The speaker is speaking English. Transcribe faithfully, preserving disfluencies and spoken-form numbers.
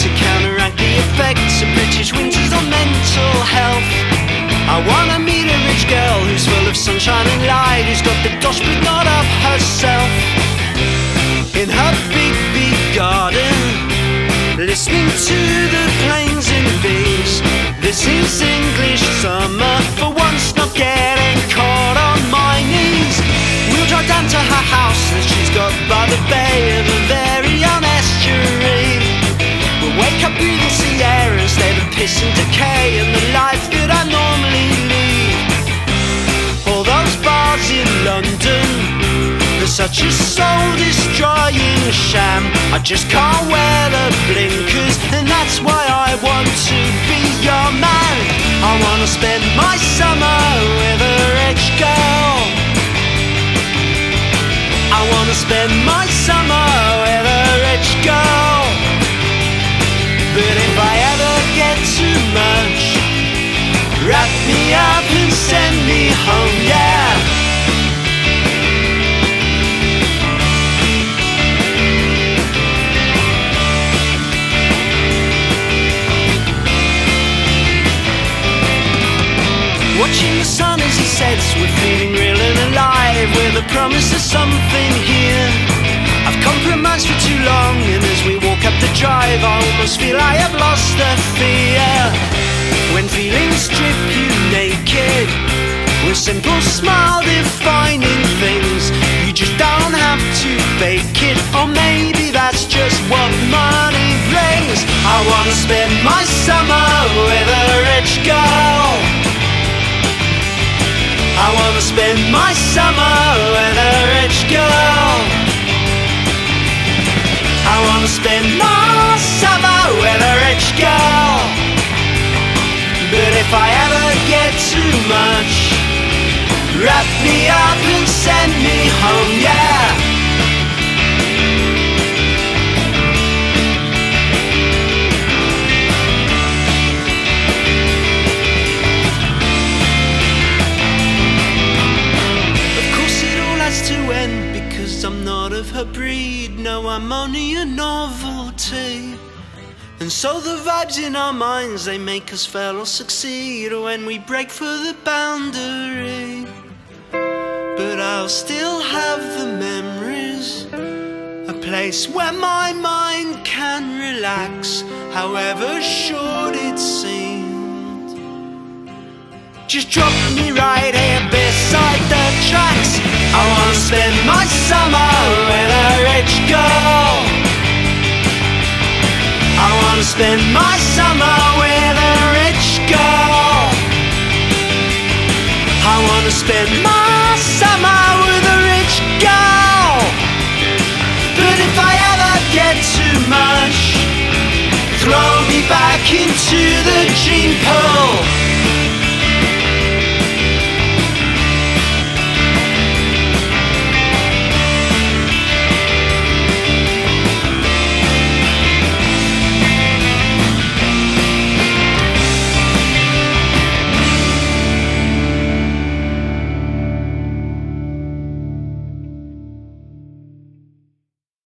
to counteract the effects of British winters on mental health. I wanna meet a rich girl who's full of sunshine and light, who's got the dosh but not of herself. In her big, big garden, listening to the planes and bees. This is English summer, for once not getting caught on my knees. We'll drive down to her house that she's got by the bay of a very own estuary. We'll wake up breathing sea air instead of piss and decay and the life that I normally lead. All those bars in London, they're such a soul-destroying sham. I just can't wear the blinkers, and that's why I want to be your man. I wanna spend my summer with a rich girl. I wanna spend my summer with a rich girl. But if I ever get too much, wrap me up and send me home, yeah. Watching the sun as he sets, we're feeling real and alive, with a promise of something here. I've compromised for too long, and as we walk up the drive, I almost feel I have lost the fear. When feelings strip you naked, with simple smile defining things, you just don't have to fake it, or maybe that's just what money brings. I wanna spend my summer with a rich girl. I wanna spend my summer with a rich girl. I wanna spend my summer with a rich girl. But if I ever get too much, wrap me up and send me home, yeah. To end because I'm not of her breed. No, I'm only a novelty. And so the vibes in our minds, they make us fail or succeed when we break for the boundary. But I'll still have the memories, a place where my mind can relax, however short it seemed. Just drop me right here beside the tracks. I wanna spend my summer with a rich girl. I wanna spend my summer with a rich girl. I wanna spend my summer with a rich girl. But if I ever get too much, throw me back into the gene pool.